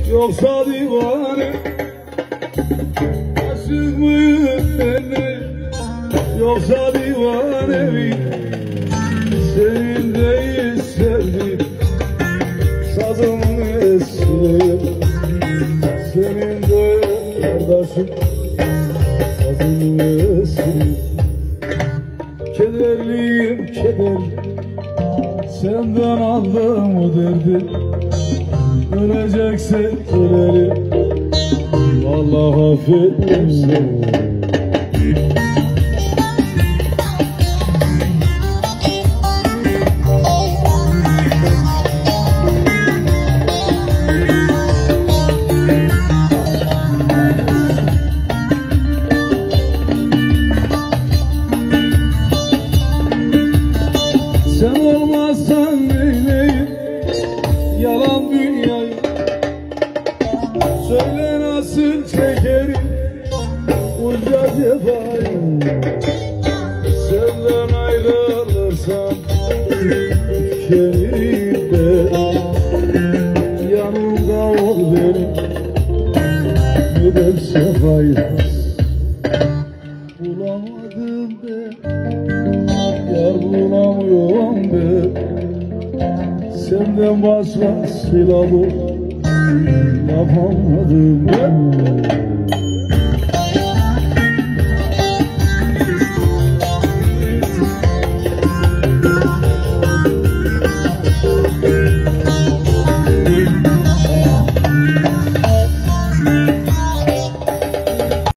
yoksa divane? Aşık mıyım beni yoksa divane mi? Senin değil sevdim sazımın esiri. Senin de kardeşim sazımın esiri. Kederliyim keder, senden aldım o derdi. Ölecekse ölelim, Allah affetsin. Sen olmazsan neyleyim yalan dünyayı? Söyle nasıl çekerim bunca cefayı? Senden ayrılırsam tükenirim de, yanımda ol benim nedense faydası. Bulamadım be, yar bulamıyorum be, senden başka silahı yapamadım ben.